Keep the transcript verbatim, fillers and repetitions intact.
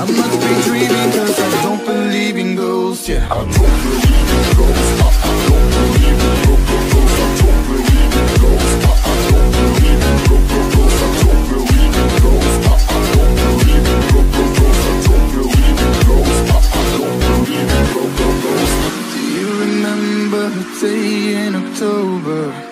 must be dreaming, cause I don't believe in ghosts, yeah. I don't believe in ghosts. I, I don't believe in ghosts. I don't believe in ghosts. I, I don't believe in ghosts. I don't believe in ghosts. I, I don't believe in ghosts. I don't believe in ghosts. I, I don't believe in ghosts. Do you remember the day in October?